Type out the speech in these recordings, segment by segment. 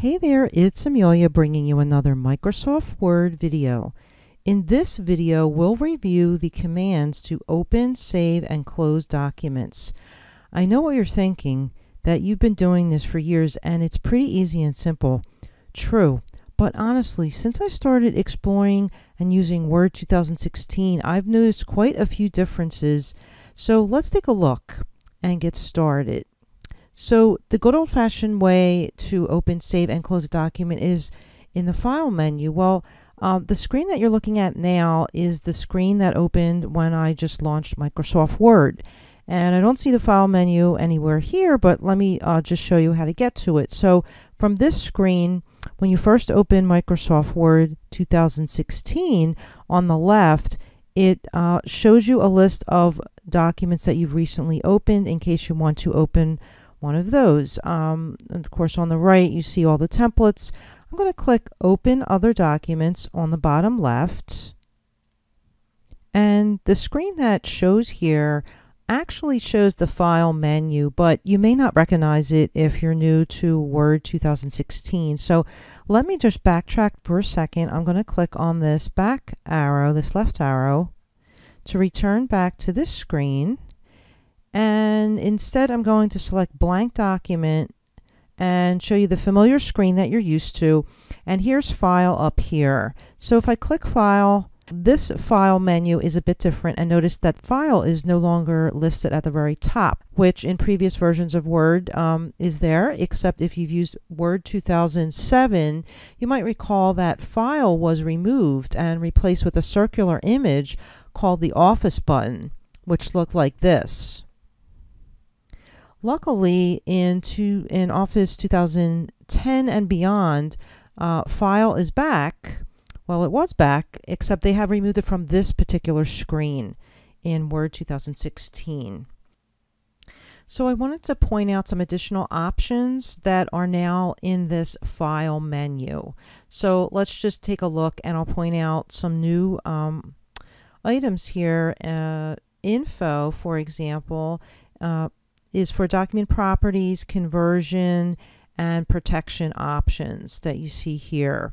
Hey there, it's Amelia bringing you another Microsoft Word video. In this video, we'll review the commands to open, save, and close documents. I know what you're thinking, that you've been doing this for years and it's pretty easy and simple. True, but honestly, since I started exploring and using Word 2016, I've noticed quite a few differences. So let's take a look and get started. So the good old-fashioned way to open, save, and close a document is in the File menu. Well, the screen that you're looking at now is the screen that opened when I just launched Microsoft Word. And I don't see the File menu anywhere here, but let me just show you how to get to it. So from this screen, when you first open Microsoft Word 2016, on the left, it shows you a list of documents that you've recently opened in case you want to open one of those. And of course, on the right, you see all the templates. I'm going to click Open Other Documents on the bottom left. And the screen that shows here actually shows the File menu, but you may not recognize it if you're new to Word 2016. So let me just backtrack for a second. I'm going to click on this back arrow, this left arrow, to return back to this screen. And instead, I'm going to select Blank Document and show you the familiar screen that you're used to. And here's File up here. So if I click File, this File menu is a bit different, and notice that File is no longer listed at the very top, which in previous versions of Word is there, except if you've used Word 2007, you might recall that File was removed and replaced with a circular image called the Office button, which looked like this. Luckily, in Office 2010 and beyond, File is back. Well, it was back, except they have removed it from this particular screen in Word 2016. So I wanted to point out some additional options that are now in this File menu. So let's just take a look, and I'll point out some new items here. Info, for example, is for document properties, conversion, and protection options that you see here.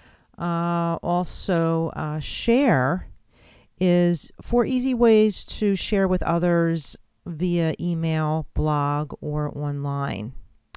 Also, share is for easy ways to share with others via email, blog, or online.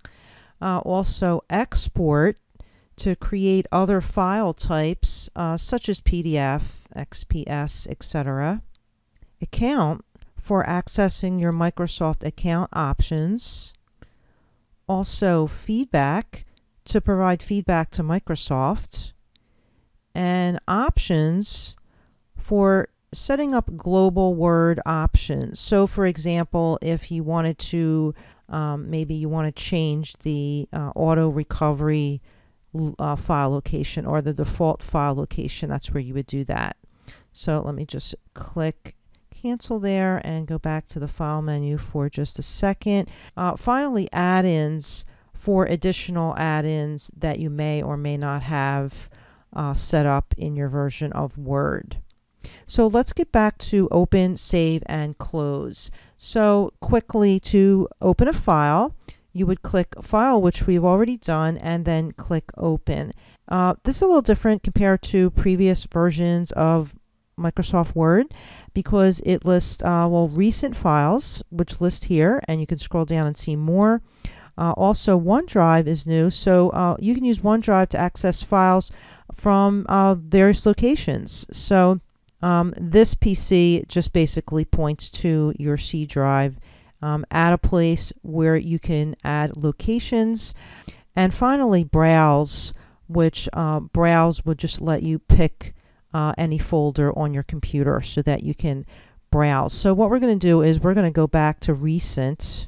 Also, export to create other file types such as PDF, XPS, etc. Account for accessing your Microsoft account options. Also, feedback to provide feedback to Microsoft. And options for setting up global Word options. So for example, if you wanted to, maybe you want to change the auto recovery file location or the default file location, that's where you would do that. So let me just click cancel there and go back to the File menu for just a second. Finally, add-ins for additional add-ins that you may or may not have set up in your version of Word. So let's get back to open, save, and close. So quickly, to open a file, you would click File, which we've already done, and then click Open. This is a little different compared to previous versions of Microsoft Word because it lists recent files, which list here, and you can scroll down and see more. Also, OneDrive is new, so you can use OneDrive to access files from various locations. So this PC just basically points to your C drive. Add a place where you can add locations. And finally, Browse, which Browse would just let you pick any folder on your computer so that you can browse. So what we're going to do is we're going to go back to Recent.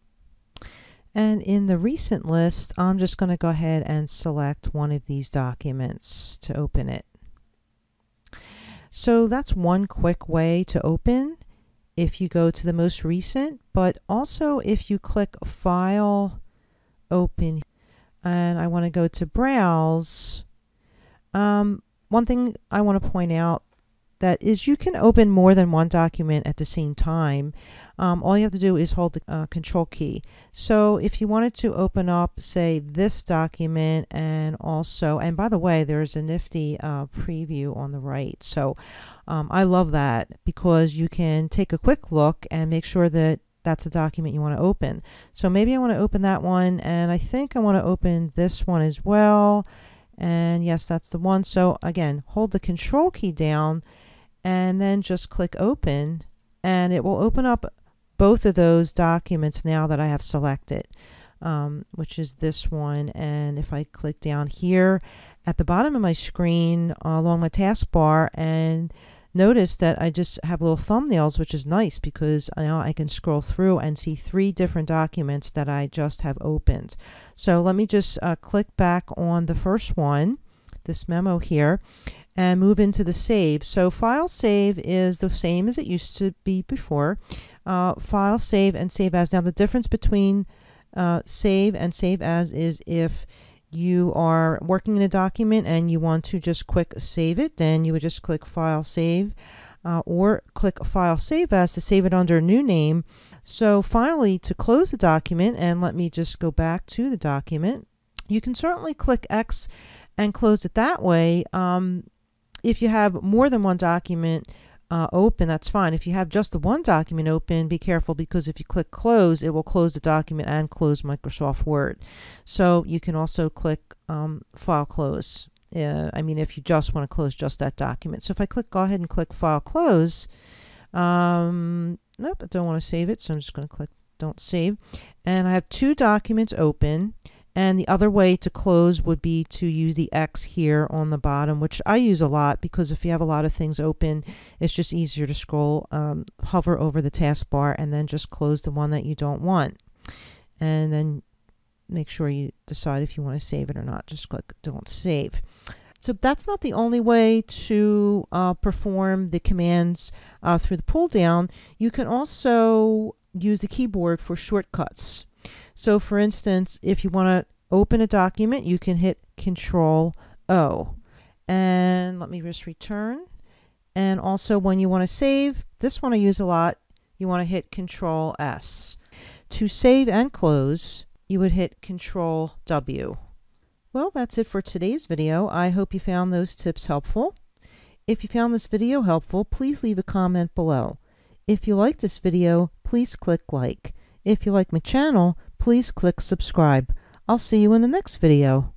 And in the Recent list, I'm just going to go ahead and select one of these documents to open it. So that's one quick way to open if you go to the most recent, but also if you click File, Open, and I want to go to Browse. One thing I want to point out that is you can open more than one document at the same time. All you have to do is hold the control key. So if you wanted to open up, say, this document, and also, and by the way, there's a nifty preview on the right. So I love that because you can take a quick look and make sure that that's a document you want to open. So maybe I want to open that one, and I think I want to open this one as well. And yes, that's the one. So again, hold the control key down and then just click open, and it will open up both of those documents now that I have selected, which is this one. And if I click down here at the bottom of my screen along my taskbar, and notice that I just have little thumbnails, which is nice because now I can scroll through and see 3 different documents that I just have opened. So let me just click back on the first one, this memo here, and move into the save. So file save is the same as it used to be before. File save and save as. Now the difference between save and save as is if you are working in a document and you want to just quick save it, then you would just click file save, or click file save as to save it under a new name. So finally, to close the document, and let me just go back to the document, you can certainly click X and close it that way. If you have more than one document open, that's fine. If you have just the one document open, be careful, because if you click close, it will close the document and close Microsoft Word. So you can also click file close. I mean, if you just want to close just that document. So if I go ahead and click file close, nope, I don't want to save it, so I'm just going to click don't save. And I have 2 documents open. And the other way to close would be to use the X here on the bottom, which I use a lot because if you have a lot of things open, it's just easier to scroll, hover over the taskbar, and then just close the one that you don't want. And then make sure you decide if you want to save it or not. Just click don't save. So that's not the only way to perform the commands through the pull down. You can also use the keyboard for shortcuts. So for instance, if you want to open a document, you can hit Control O. And let me just return. And also when you want to save, this one I use a lot, you want to hit Control S. To save and close, you would hit Control W. Well, that's it for today's video. I hope you found those tips helpful. If you found this video helpful, please leave a comment below. If you like this video, please click like. If you like my channel, please click subscribe. I'll see you in the next video.